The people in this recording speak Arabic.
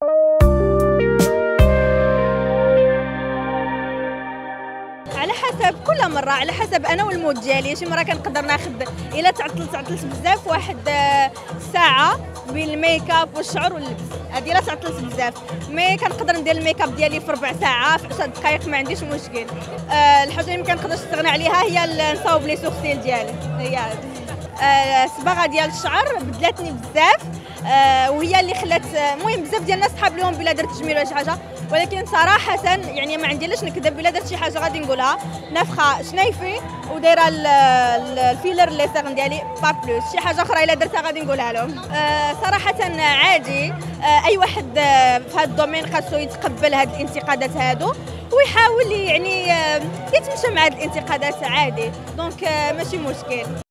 على حسب كل مره، على حسب انا والمود ديالي. شي مره كنقدر ناخذ الا تعطلت بزاف واحد ساعه بين الميك اب والشعر واللبس، هذه الا تعطلت بزاف. مي كنقدر ندير الميك اب ديالي في ربع ساعه في 10 دقائق، ما عنديش مشكل. الحاجه اللي ما كنقدرش نستغنى عليها هي نصاوب لي سورسيل ديالي. هي الصباغه ديال الشعر بدلاتني بزاف، وهي اللي خلات المهم بزاف ديال الناس صحاب لهم بلا درت تجميل ولا شي حاجه، ولكن صراحه يعني ما عندي لاش نكذب، بلا درت شي حاجه غادي نقولها نافخه شنايفي ودايره الفيلر اللي ساغن ديالي با بلوس. شي حاجه اخرى الا درتها غادي نقولها لهم. صراحه عادي، اي واحد في هذا الدومين خاصو يتقبل هاد الانتقادات هادو ويحاول يعني يتمشى مع هاد الانتقادات عادي، دونك ماشي مشكل.